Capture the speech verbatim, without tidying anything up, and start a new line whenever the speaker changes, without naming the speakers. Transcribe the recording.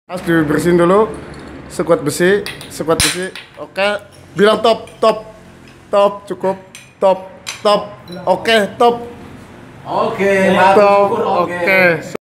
Harus dibersihin dulu. Sekuat besi, sekuat besi. Oke, bilang top, top, top, cukup, top, top. Oke, top.
Oke,
top. Oke.